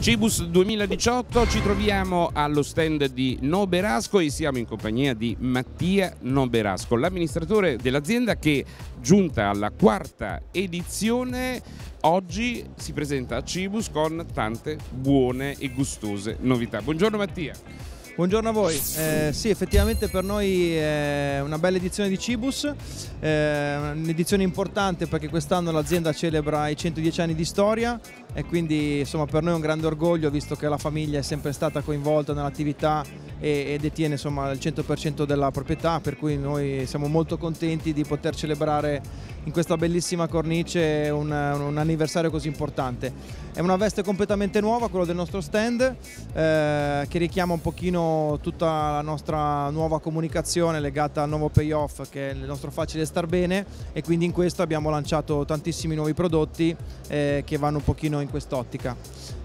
Cibus 2018, ci troviamo allo stand di Noberasco e siamo in compagnia di Mattia Noberasco, l'amministratore dell'azienda che, giunta alla quarta edizione, oggi si presenta a Cibus con tante buone e gustose novità. Buongiorno Mattia. Buongiorno a voi. Sì, effettivamente per noi è una bella edizione di Cibus, un'edizione importante perché quest'anno l'azienda celebra i 110 anni di storia e quindi insomma per noi è un grande orgoglio, visto che la famiglia è sempre stata coinvolta nell'attività e detiene insomma il 100% della proprietà, per cui noi siamo molto contenti di poter celebrare in questa bellissima cornice un anniversario così importante. È una veste completamente nuova, quello del nostro stand, che richiama un pochino tutta la nostra nuova comunicazione legata al nuovo payoff, che è il nostro facile star bene, e quindi in questo abbiamo lanciato tantissimi nuovi prodotti che vanno un pochino in quest'ottica.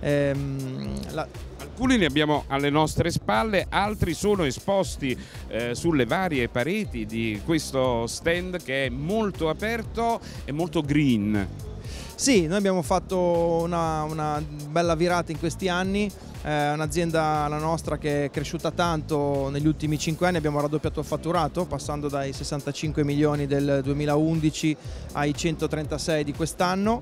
Alcuni li abbiamo alle nostre spalle, altri sono esposti sulle varie pareti di questo stand che è molto aperto e molto green. Sì, noi abbiamo fatto una bella virata in questi anni, un'azienda la nostra che è cresciuta tanto negli ultimi 5 anni, abbiamo raddoppiato il fatturato passando dai 65 milioni del 2011 ai 136 di quest'anno.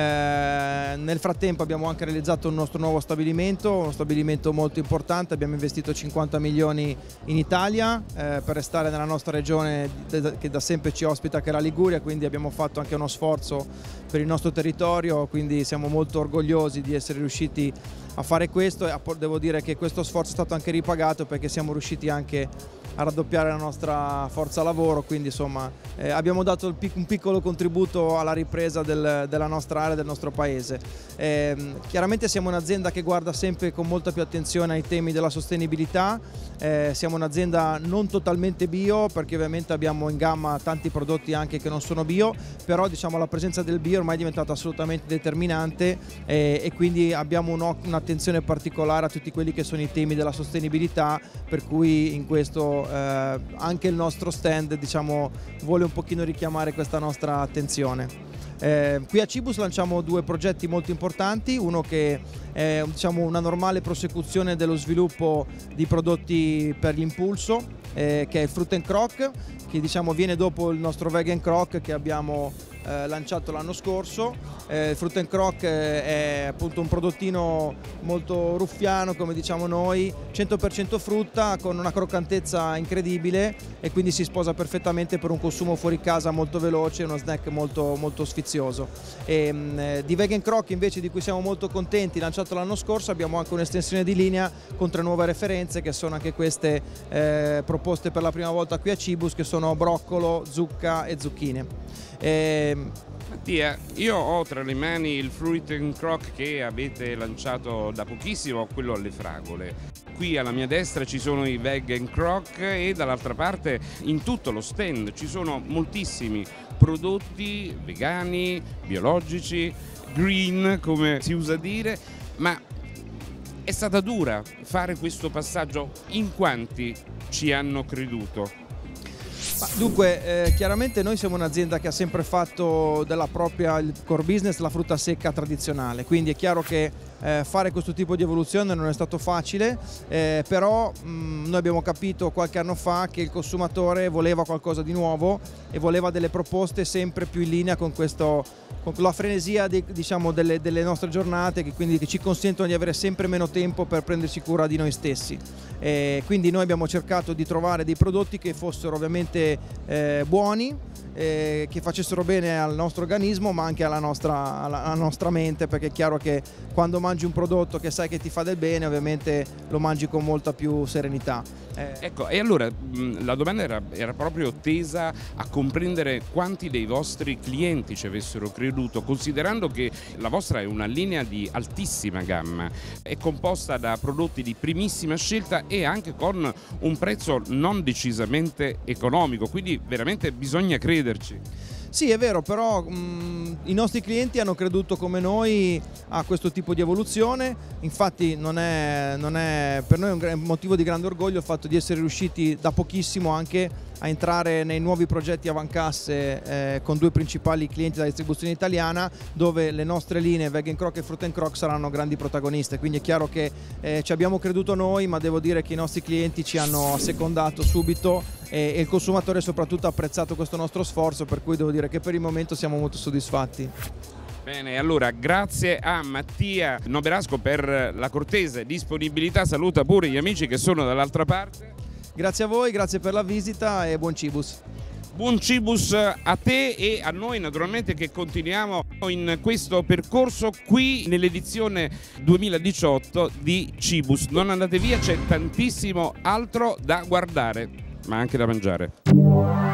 Nel frattempo abbiamo anche realizzato un nostro nuovo stabilimento, uno stabilimento molto importante, abbiamo investito 50 milioni in Italia per restare nella nostra regione che da sempre ci ospita, che è la Liguria, quindi abbiamo fatto anche uno sforzo per il nostro territorio, quindi siamo molto orgogliosi di essere riusciti a fare questo, e devo dire che questo sforzo è stato anche ripagato perché siamo riusciti anche a raddoppiare la nostra forza lavoro, quindi insomma abbiamo dato un piccolo contributo alla ripresa della nostra area, del nostro paese. Chiaramente siamo un'azienda che guarda sempre con molta più attenzione ai temi della sostenibilità, siamo un'azienda non totalmente bio perché ovviamente abbiamo in gamma tanti prodotti anche che non sono bio, però diciamo la presenza del bio ormai è diventata assolutamente determinante e quindi abbiamo un'attenzione particolare a tutti quelli che sono i temi della sostenibilità, per cui in questo anche il nostro stand diciamo vuole un pochino richiamare questa nostra attenzione. Qui a Cibus lanciamo due progetti molto importanti, uno che è diciamo una normale prosecuzione dello sviluppo di prodotti per l'impulso, che è il Fruit and Croc, che diciamo viene dopo il nostro Vegan Croc che abbiamo lanciato l'anno scorso. Il Fruit and Croc è appunto un prodottino molto ruffiano, come diciamo noi, 100% frutta con una croccantezza incredibile e quindi si sposa perfettamente per un consumo fuori casa molto veloce, uno snack molto sfizioso. Di Vegan Croc invece, di cui siamo molto contenti, lanciato l'anno scorso, abbiamo anche un'estensione di linea con 3 nuove referenze che sono anche queste proposte per la prima volta qui a Cibus, che sono broccolo, zucca e zucchine. Mattia, io ho tra le mani il Fruit and Croc che avete lanciato da pochissimo, quello alle fragole. Qui alla mia destra ci sono i Vegan Croc e dall'altra parte in tutto lo stand ci sono moltissimi prodotti vegani, biologici, green come si usa dire, ma è stata dura fare questo passaggio, in quanti ci hanno creduto? Dunque, chiaramente noi siamo un'azienda che ha sempre fatto della propria il core business la frutta secca tradizionale, quindi è chiaro che fare questo tipo di evoluzione non è stato facile, però noi abbiamo capito qualche anno fa che il consumatore voleva qualcosa di nuovo e voleva delle proposte sempre più in linea con la frenesia diciamo, delle nostre giornate, che ci consentono di avere sempre meno tempo per prendersi cura di noi stessi. Quindi noi abbiamo cercato di trovare dei prodotti che fossero ovviamente buoni, che facessero bene al nostro organismo ma anche alla nostra mente, perché è chiaro che quando mangi un prodotto che sai che ti fa del bene ovviamente lo mangi con molta più serenità. Ecco, e allora la domanda era proprio tesa a comprendere quanti dei vostri clienti ci avessero creduto, considerando che la vostra è una linea di altissima gamma, è composta da prodotti di primissima scelta e anche con un prezzo non decisamente economico, quindi veramente bisogna crederci. Sì, è vero, però i nostri clienti hanno creduto come noi a questo tipo di evoluzione, infatti per noi è un motivo di grande orgoglio il fatto di essere riusciti da pochissimo anche a entrare nei nuovi progetti avancasse con 2 principali clienti della distribuzione italiana, dove le nostre linee Veg & Croc e Fruit & Croc saranno grandi protagoniste. Quindi è chiaro che ci abbiamo creduto noi, ma devo dire che i nostri clienti ci hanno assecondato subito e il consumatore soprattutto ha apprezzato questo nostro sforzo, per cui devo dire che per il momento siamo molto soddisfatti. Bene, allora grazie a Mattia Noberasco per la cortese disponibilità, saluta pure gli amici che sono dall'altra parte. Grazie a voi, grazie per la visita e buon Cibus. Buon Cibus a te e a noi naturalmente, che continuiamo in questo percorso qui nell'edizione 2018 di Cibus. Non andate via, c'è tantissimo altro da guardare, ma anche da mangiare.